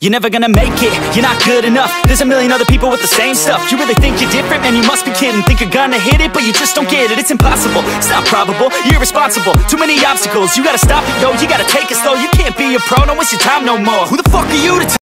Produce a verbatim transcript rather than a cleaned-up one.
You're never gonna make it, you're not good enough. There's a million other people with the same stuff. You really think you're different? Man, you must be kidding. Think you're gonna hit it, but you just don't get it. It's impossible, it's not probable, you're irresponsible. Too many obstacles, you gotta stop it, yo. You gotta take it slow, you can't be a pro. Don't waste your time no more. Who the fuck are you to